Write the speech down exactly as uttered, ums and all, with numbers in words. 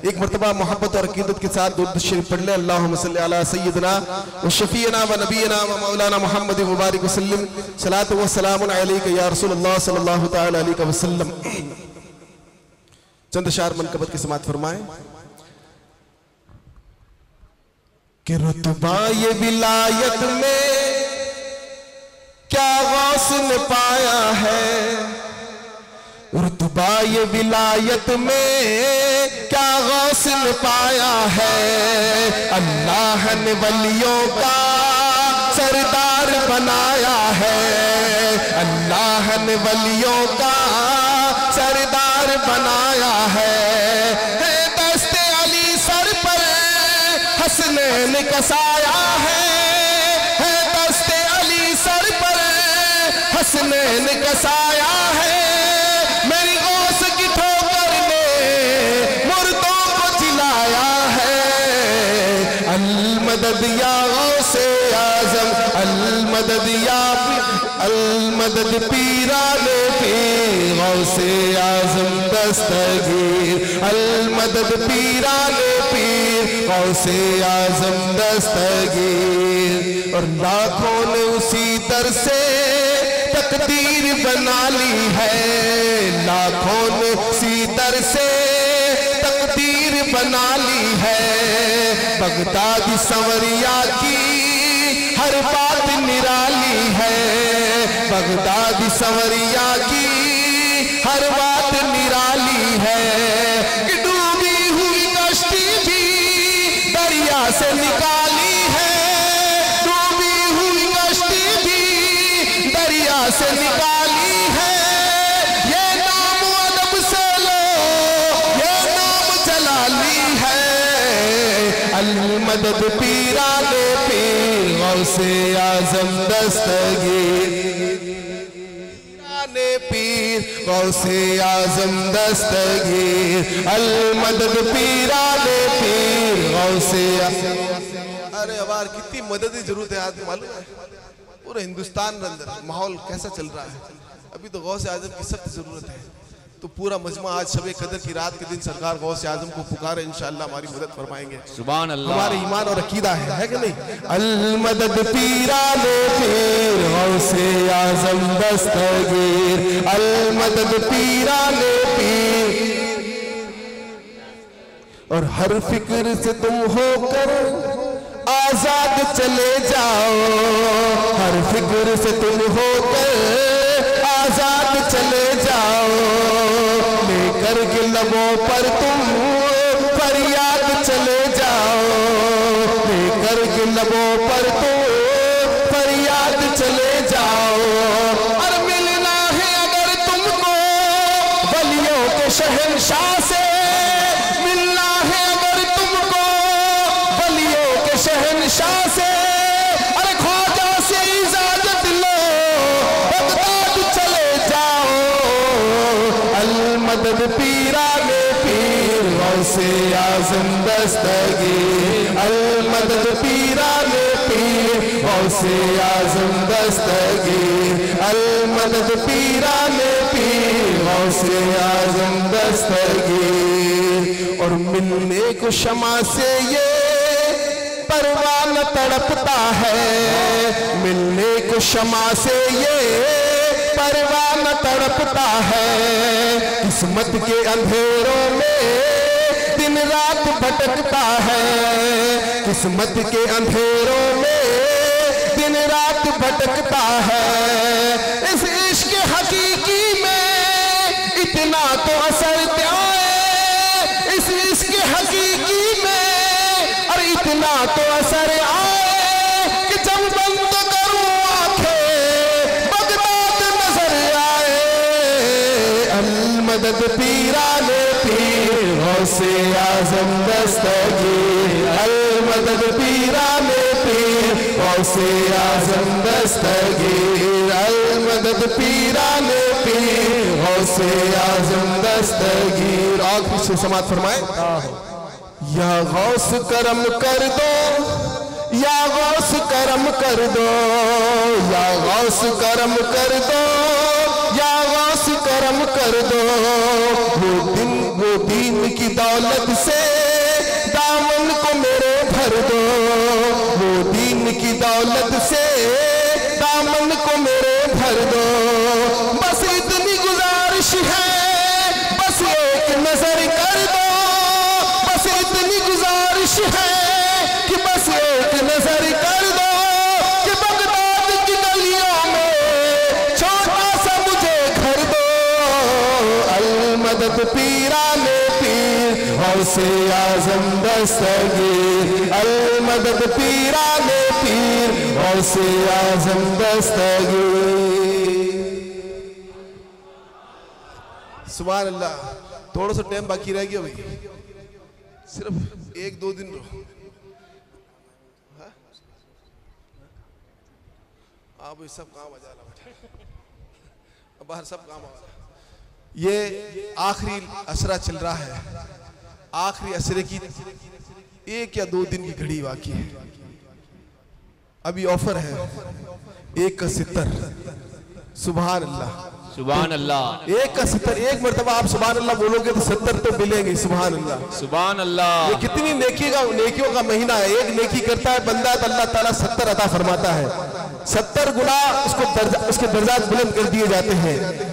एक मरतबा मोहब्बत और अकीदत के साथ दुरूद शरीफ पढ़ ले। अल्लाहुम्मा सल्ली अला सय्यिदना व शफीना व नबीना व मौलाना मुहम्मद मुबारक वसल्लम सलातु व सलामुन अलैका या रसूलल्लाह सल्लल्लाहु तआला अलैहि वसल्लम। चंद शार मनकबत की समात फरमाएं कि रुतबा ये विलायत में क्या गौस ने पाया है, रुतबा ये विलायत में क्या गौस ने पाया है। अल्लाह ने वलियों का सरदार बनाया है, अल्लाह ने वलियों का सरदार बनाया है। है दस्ते अली सर पर हसनैन कसाया है, है दस्ते अली सर पर हसनैन कसाया है। मेरी गौस की ठोकर ने मुर्दों को जिलाया है। अल मदद या गौसे आजम, अल मदद या अल मदद पीराने पीर गौसे आजम दस्तगीर, अल मदद पीराने पीर गौसे आजम दस्तगीर। और लाखों ने उसी दर से तकदीर बना ली है, लाखों ने उसी दर से तकदीर बना ली है। बगदादी संवरिया की हर बात निराली है, बगदादी संवरिया की हर बात निराली है। कि डूबी हुई कश्ती भी दरिया से निकाली है, डूबी हुई कश्ती भी दरिया से निकाली है। ये नाम अदब से लो, ये नाम जलाली है। अल मदद पीराने पीर गौसे आजम दस्तगीर, पीराने पीर गौसे आजम दस्तगीर। अल मदद पीराने पीर गौसे। अरे अबार कितनी मदद की जरूरत है आज मालूम है। पूरे हिंदुस्तान के अंदर माहौल कैसा चल रहा है, अभी तो गौसे आजम की सख्त जरूरत है। तो पूरा मजमा आज शबे कदर की रात के दिन सरकार गौसे आजम को पुकारे, इंशाअल्लाह हमारी मदद फरमाएंगे। सुभान अल्लाह। हमारे ईमान और अकीदा है, है कि नहीं। अल मदद पीराने पीर गौसे आजम दस्तगीर, अल मदद पीराने पीर। और हर फिक्र से तुम होकर आजाद चले जाओ, हर फिक्र से तुम होकर आजाद चले जाओ। लेकर के लबों पर तुम फरियाद चले जाओ, लेकर के लबों पर तुम फरियाद चले जाओ। और मिलना है अगर तुमको वलियों के शहंशाह से, मिलना है अगर तुमको वलियों के शहंशाह से। अरे ख्वाजा से इजाजत लो, बगदाद चले जाओ। अल मदद पीराने पीर गौसे आजम दस्तगीर, अल मदद पीराने पीर गौसे आजम दस्तगीर, अल मदद पीराने पीर गौसे आजम दस्तगीर। और मिलने को शमा से ये परवान तड़पता है, मिलने को शमा से ये परवान तड़पता है। किस्मत के अंधेरों में दिन रात भटकता है, किस्मत के अंधेरों में दिन रात भटकता है। इस इश्क हकीकी में इतना तो असर क्या है, इस इश्क हकीकी में और इतना तो असर आए कि जब बंद करूं आंखें बगदाद नजर आए। अल मदद पीराने पीर गौसे आजम दस्तगीर, अल मदद पीराने पीर गौसे आजम दस्तगीर, अल मदद पीराने पीर गौसे आजम दस्तगीर। आखिरी से समात फरमाए। या गौस करम कर दो, या गौस करम कर दो, या गौस करम कर दो, या गौस करम कर दो। वो दिन वो दीन की दौलत से दामन को मेरे भर दो, वो दीन की दौलत से दामन को मेरे भर दो। बस इतनी गुजारिश है, बस एक नजर कर दो, बस इतनी गुजारिश है कि बस एक नजर कर दो कि बगदाद की गलियों में छोटा सा मुझे घर दो। अल मदद पीराने पीर गौसे आजम दस्तगीर, अल मदद पीराने पीर गौसे आजम दस्तगीर। सुभान अल्लाह। थोड़ा सा टाइम बाकी रह गया भाई, सिर्फ एक दो दिन रहो। आप सब काम आ जाना बेटा, बाहर सब काम आ। ये आखिरी असरा चल रहा है, आखिरी असरे की एक या दो दिन की घड़ी बाकी है। अभी ऑफर है एक का सितर। सुभान अल्लाह, सुभान अल्लाह। एक का सत्तर, एक मरतबा आप सुभान अल्लाह बोलोगे तो सत्तर तो मिलेंगे। सुभान अल्लाह, सुभान अल्लाह। ये कितनी नेकी का, नेकियों का महीना है। एक नेकी करता है बंदा तो अल्लाह ताला सत्तर अता फरमाता है, सत्तर गुना उसको दर्जा, उसके दर्जात बुलंद कर दिए जाते हैं।